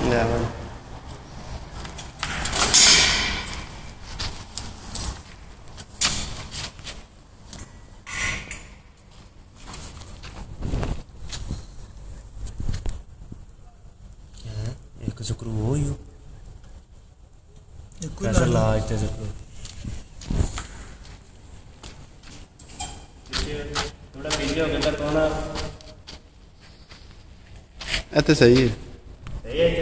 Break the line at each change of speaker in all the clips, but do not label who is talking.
ਲੈ ਵਾ
एक स्क्रू हो ही कैसे लाज ते स्क्रू
थोड़ा पीछे हो गया तो ना
ਇੱਥੇ ਸਹੀ ਹੈ
सही है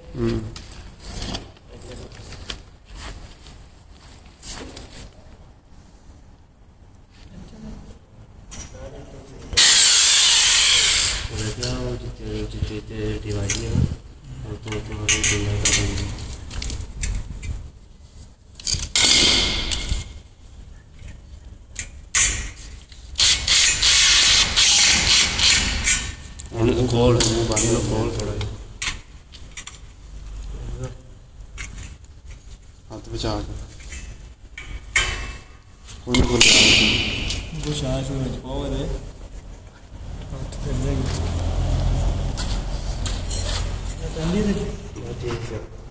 डिवाइड है तो दुनिया का खोल खोल थोड़ा
ਹੱਥ ਬਚਾ ਕੇ ਕੋਈ ਨਾ ਕੋਈ
कुछ आज में पावर है
ठीक है।